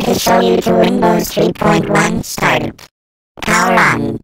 to show you to Windows 3.1 Startup. Power on.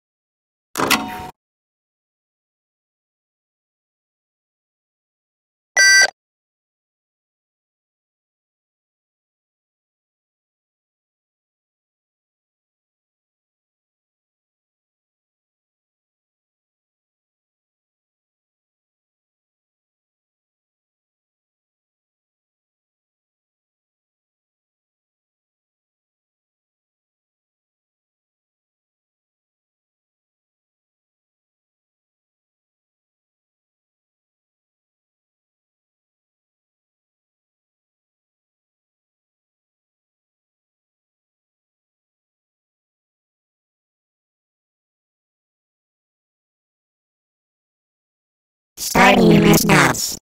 Starting MS-DOS.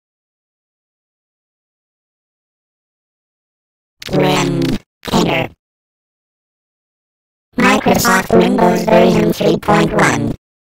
Enter. Microsoft Windows version 3.1.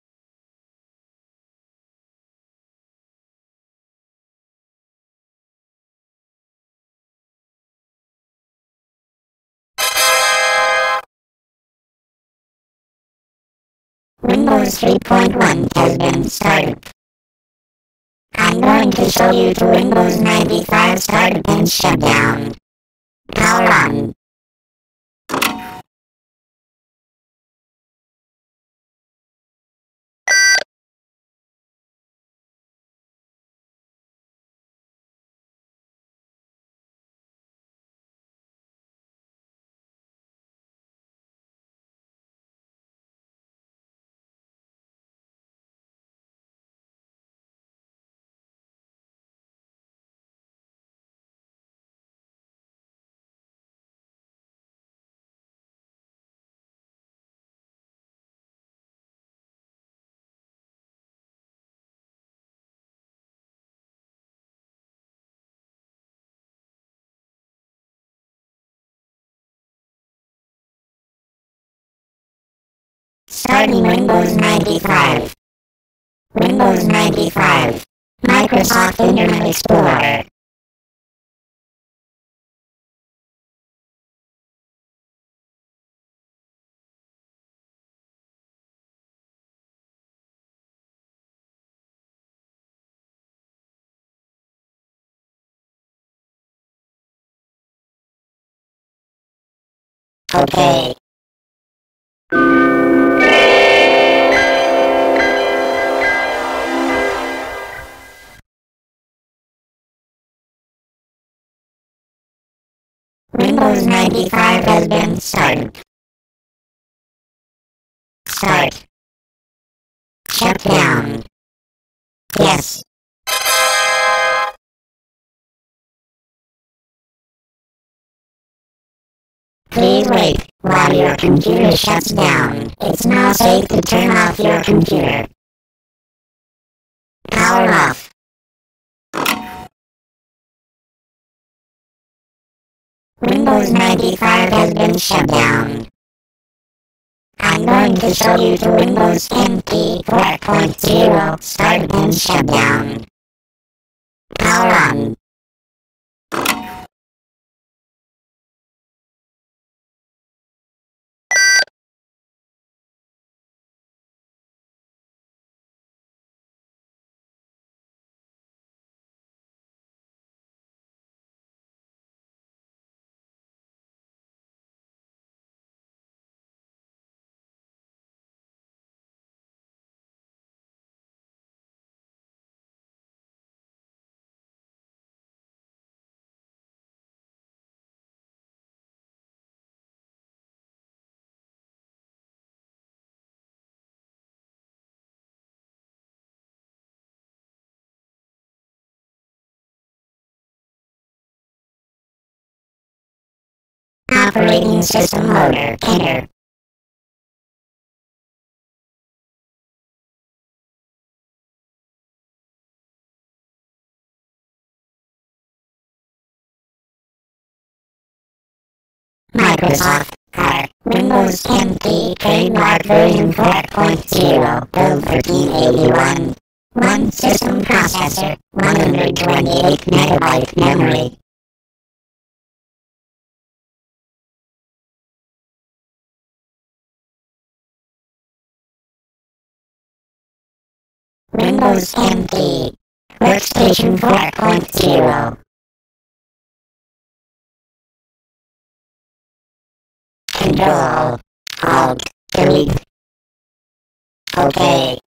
Windows 3.1 has been started. I'm going to show you to Windows 95 Startup and Shutdown. Power on. Starting Windows 95. Windows 95. Microsoft Internet Explorer. Okay. Windows 95 has been started. Start. Shut down. Yes. Please wait while your computer shuts down. It's now safe to turn off your computer. Power off. Windows 95 has been shut down. I'm going to show you to Windows NT 4.0 Start and Shutdown. Power on. Operating System Loader. Enter. Microsoft R. Windows NT Trademark version 4.0 build 1381. 1 system processor, 128 MB memory. Windows NT. Workstation 4.0. Control. Alt. Delete. OK.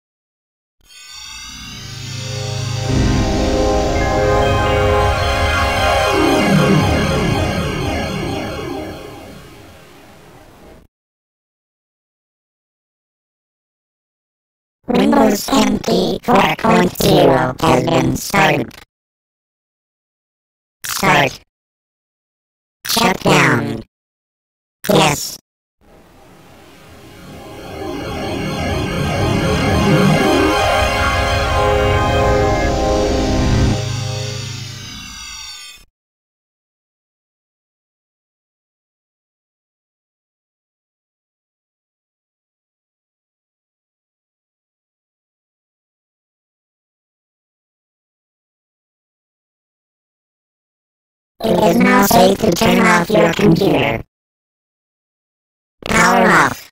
Windows NT 4.0 has been started. Start. Shut down. Yes. It is now safe to turn off your computer. Power off.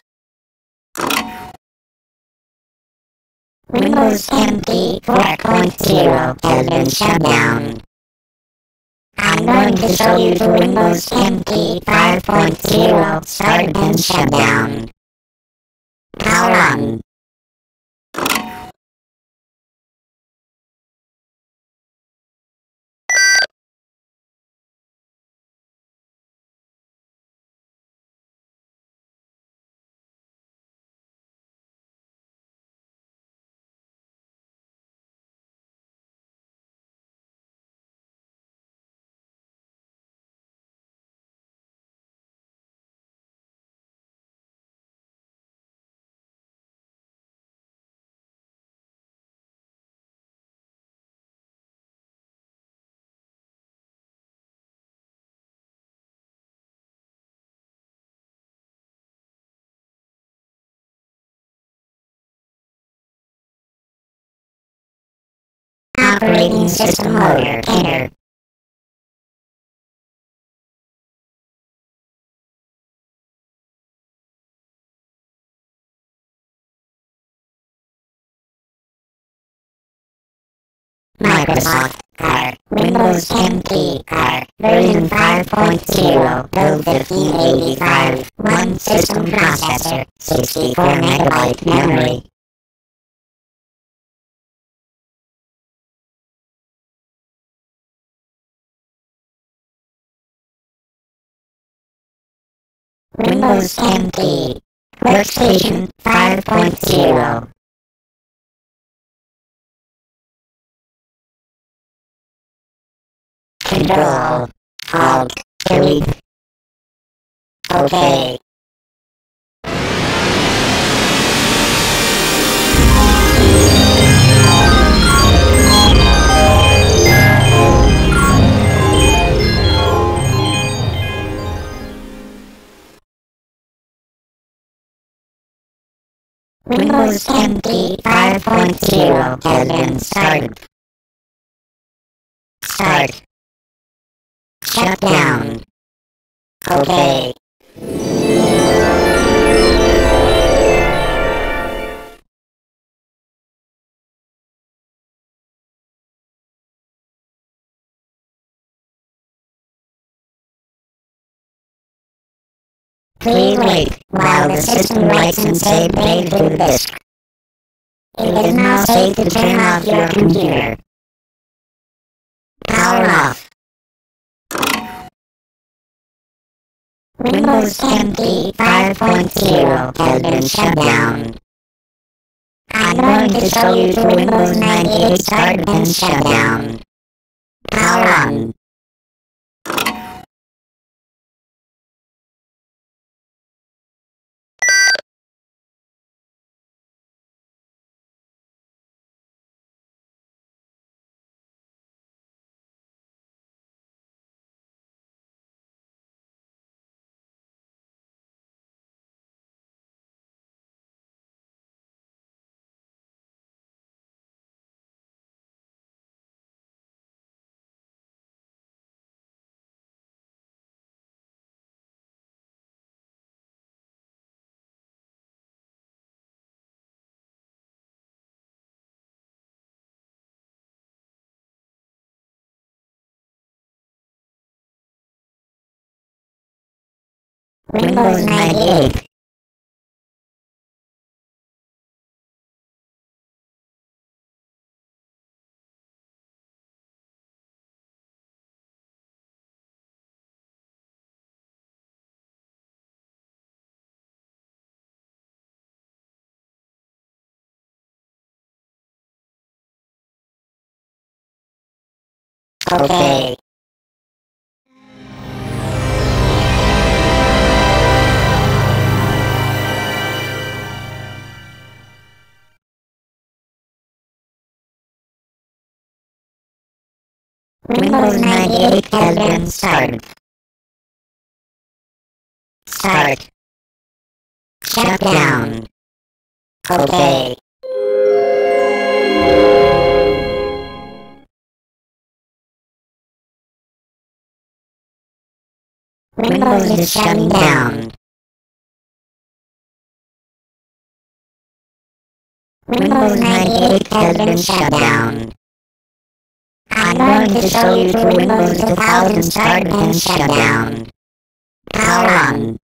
Windows NT 4.0 has been shut down. I'm going to show you the Windows NT 5.0 start and shut down. Power on. Operating system loader. Enter. Microsoft R. Windows NT R. Version 5.0. Build 1585. 1 system processor. 64 megabyte memory. Windows NT. Workstation 5.0. Control. Alt. Delete. OK. Windows NT 5.0 has been started. Start. Shut down. OK. Please wait while the system writes and save page to the disk. It is now safe to turn off your computer. Power off. Windows NT 5.0 has been shut down. I'm going to show you the Windows 98 start and shut down. Power on. Windows 98. Okay. Windows 98 has been started. Start. Shut down. Okay. Windows is shutting down. Windows 98 has been shut down. I'm going to show you to Windows 2000 start and shut down. Power on.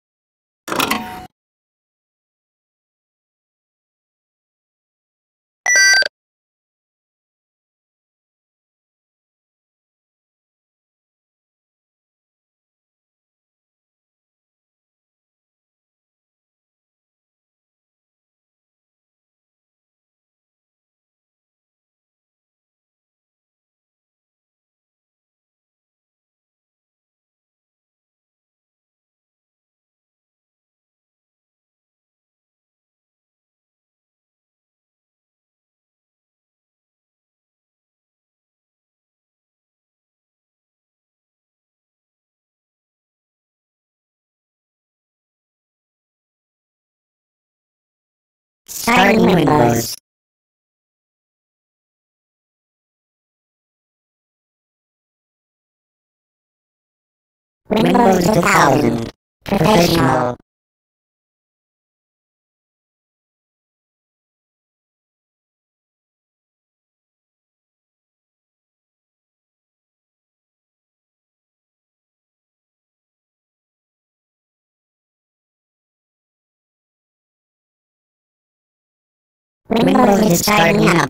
Starting Windows. Windows 2000. Professional. Windows is starting up.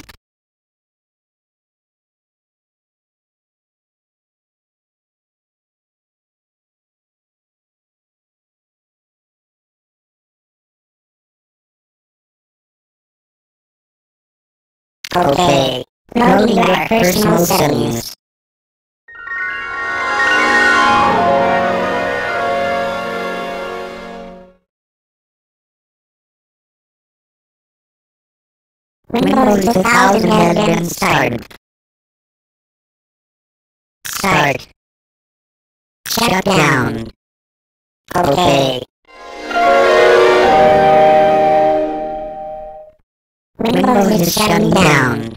Okay. Loading your personal settings. Windows 2000 has been started. Start. Shut down. Okay. Windows is shutting down.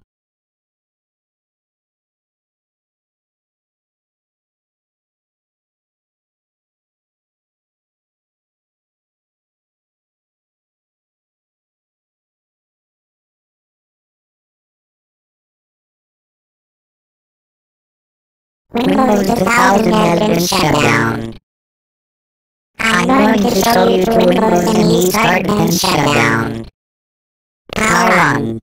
Windows 2000 has been shut down. I'm going to show you to Windows ME start and shut down. Power on.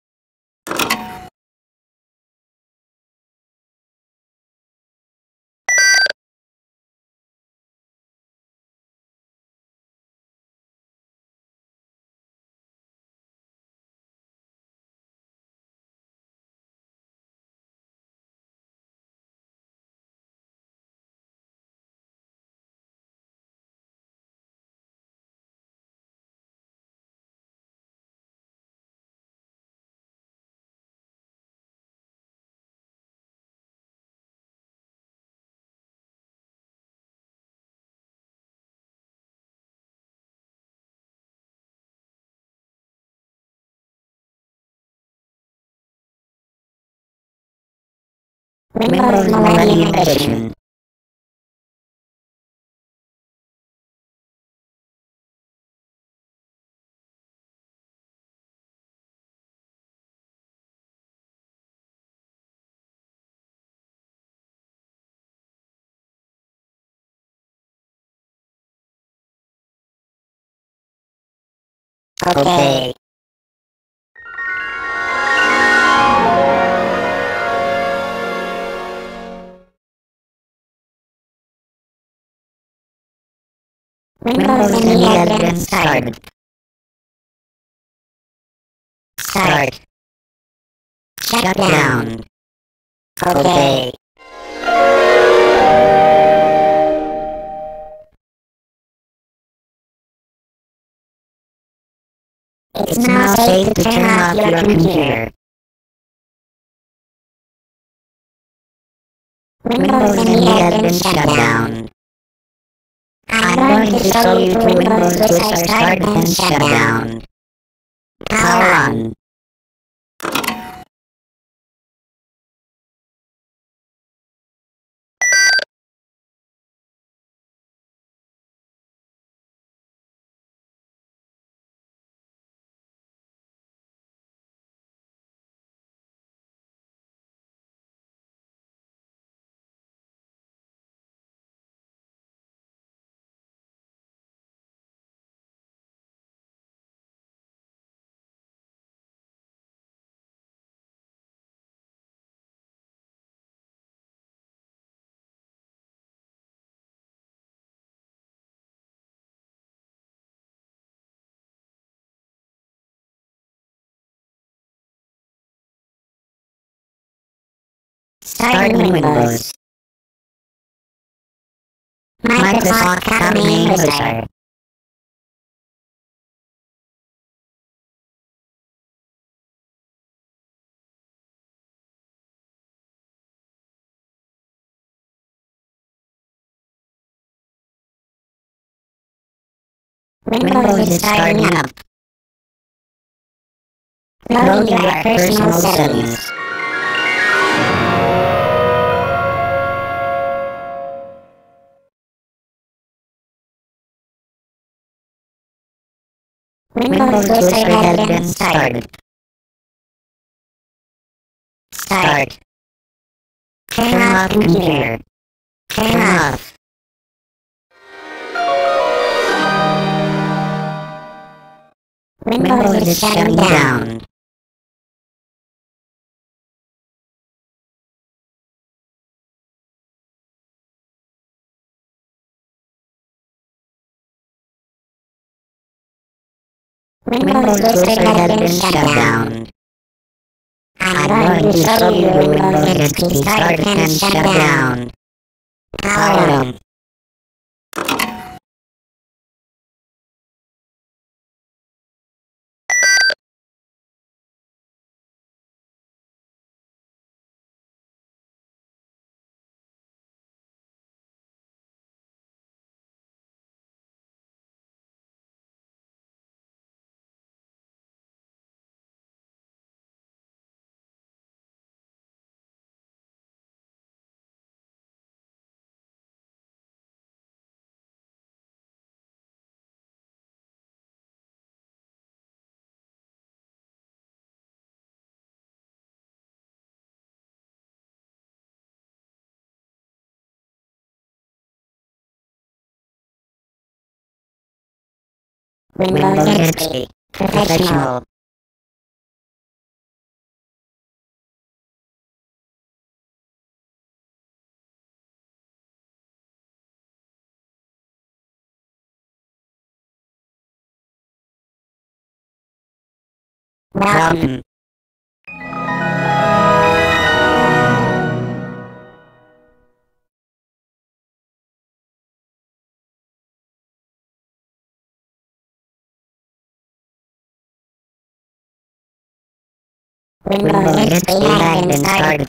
Windows Millennium Edition. Okay. Windows ME has been started. Start. Shut down. Okay. It's now safe to turn off your computer. Windows ME has been shut down. I'm going to show you two windows which are started and shut down. Power on. Starting Windows. Microsoft Command Wizard. Windows is starting up. Load your personal settings. Windows Wizard has been started. Start. Turn off computer. Turn off. Windows is shutting down. Windows Wizard has been shut down. I'm going to show you the Windows XP start and shut down. Power on. Windows XP Professional. Welcome. Windows XP has been started.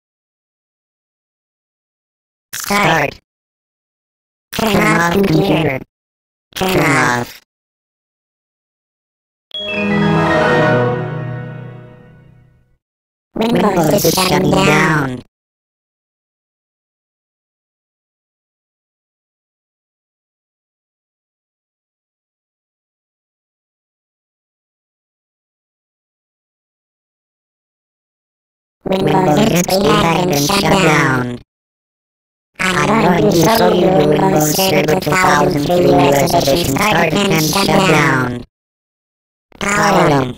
Start. Turn off computer. Turn off. Windows is shutting down. Windows XP has been shut down. I'm going to show you the Windows Server 2003 US edition start and shut down. Power 'em.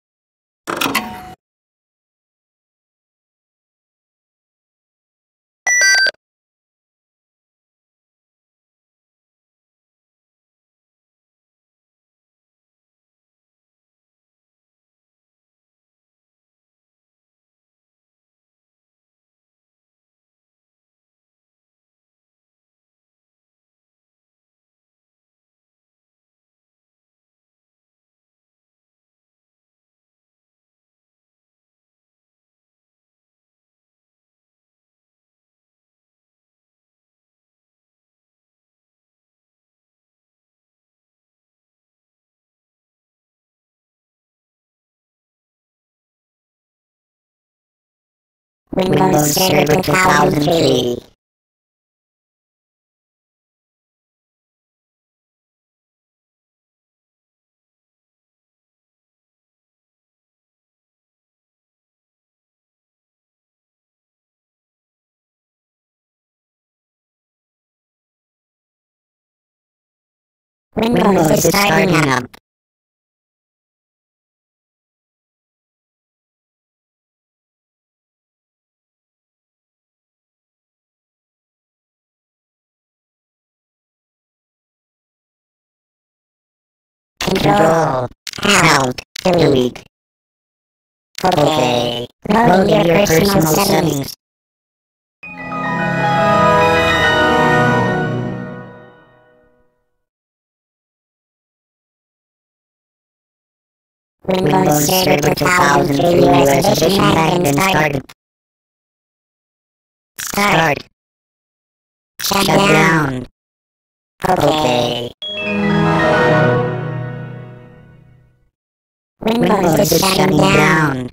Windows Server 2003. Windows is starting up. Control. Alt. Delete. Okay. Load your personal settings. Windows Server 2003 US edition has been started. Start. Shut down. Okay. Windows is shutting down.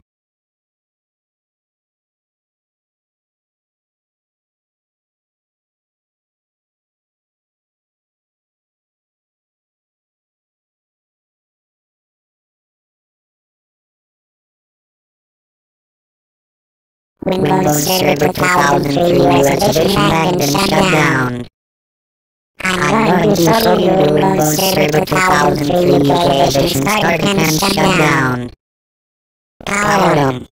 Windows Server 2003 US edition has been shut down. I'm going to show you Windows Server 2003 UK edition start and shut down. Power 'em.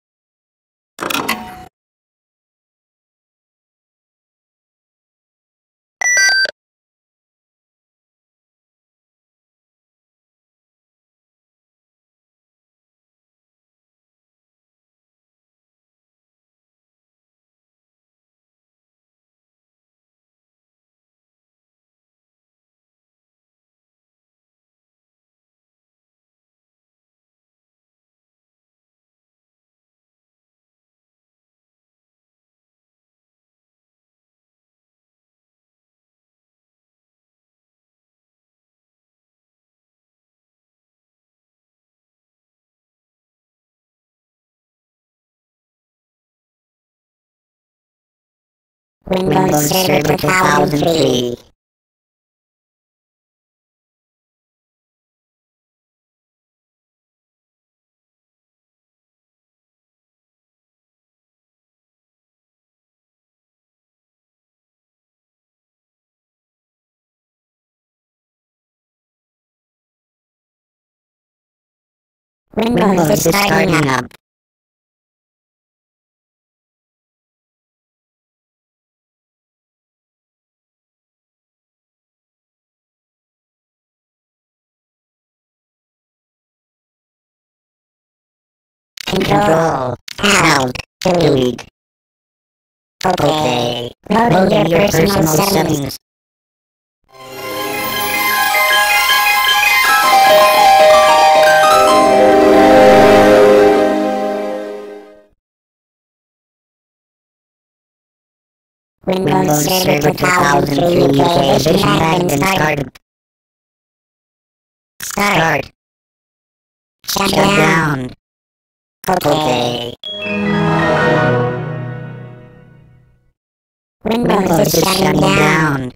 Windows Server 2003. Windows is starting up. Control. Alt. Delete. Okay. Loading your personal settings. Windows Server 2003 UK edition has been started. Start. Shut down. Okay. Windows is shutting down.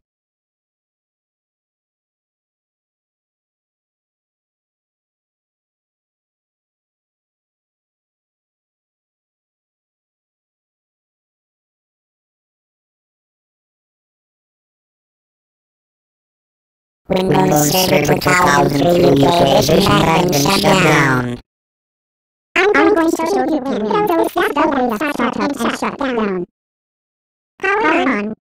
Windows Server 2003 UK edition has been shut down. I'm going to show you Windows data startup and shut down. Power on.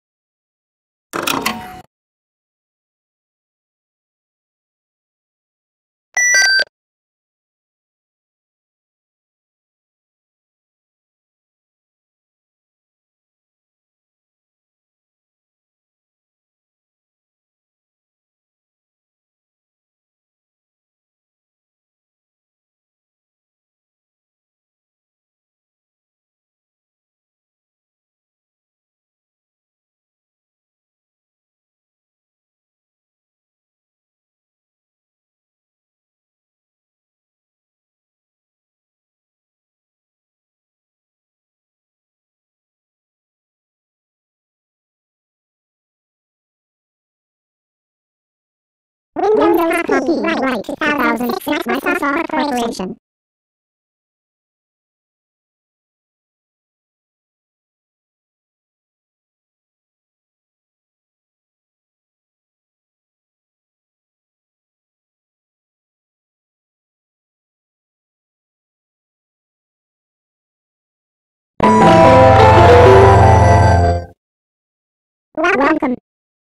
Windows Copyright 2006 Microsoft Corporation. Welcome.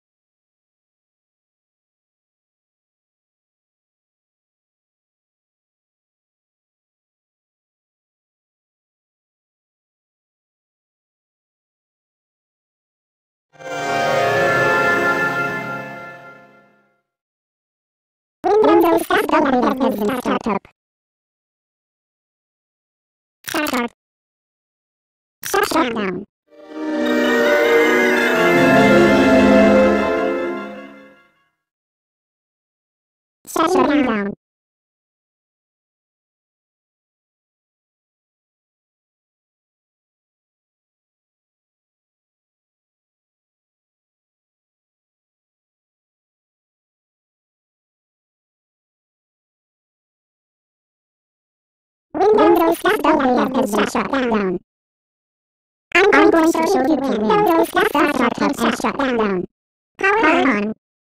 Windows Accelerator has been startup. Startup. Shut down. Shut down. Windows Accelerator has been shut down. I'm going to show you Windows Startup and shut down. Power on.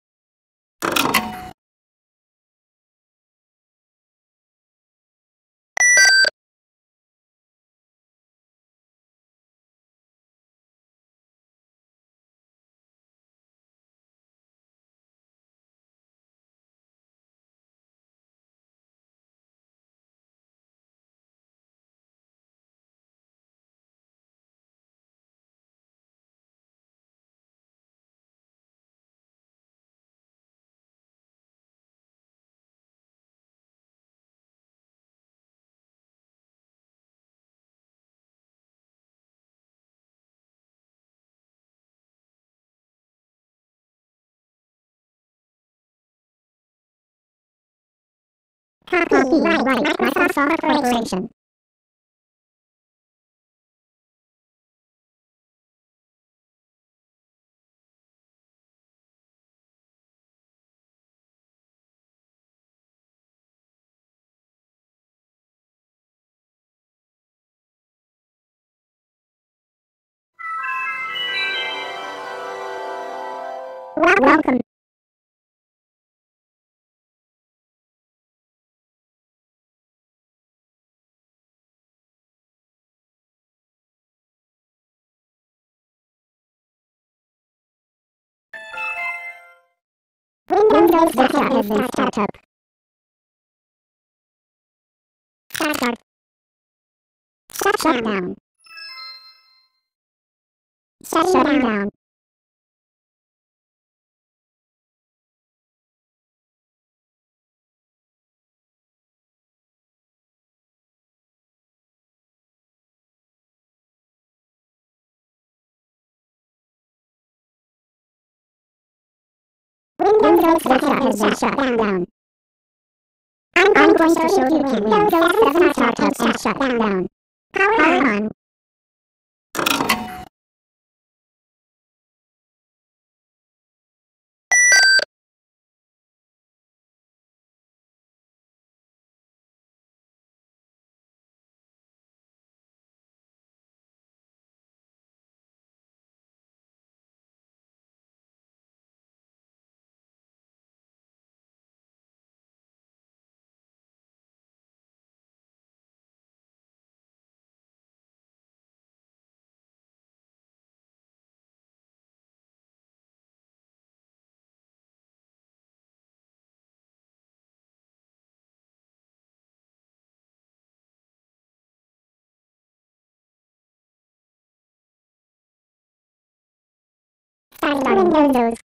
Copyright Microsoft Corporation. Welcome. Windows data has been startup. Startup. Shut down. Shut down. Windows data has been shut down. I'm going to show you Windows Startup and shut down. Power on. Starting Windows.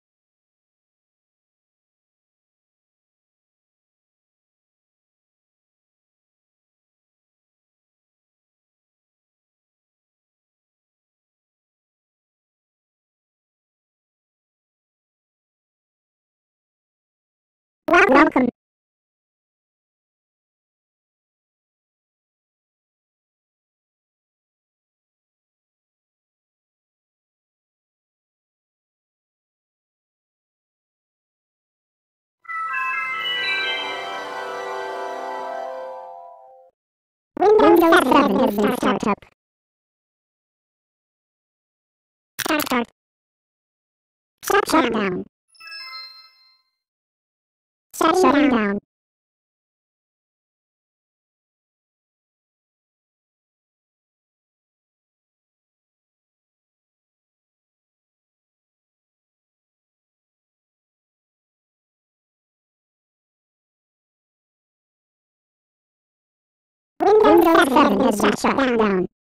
Welcome. Windows 7 has been started up. Start. Shutdown. Shutting down. Windows 7 has been shut down.